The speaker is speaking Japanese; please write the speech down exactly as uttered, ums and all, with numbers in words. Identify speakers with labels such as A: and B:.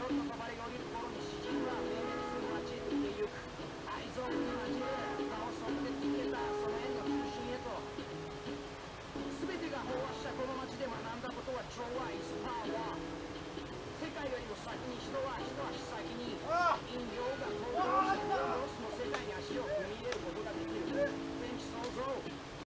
A: 夜の帳が降りる頃に詩人は明滅する街へと消えゆく。愛憎に交え名を背負ってつけたその縁の中心へと。全てが飽和したこの街で学んだことは調和 is power。世界よりも先に人は一足先に飲料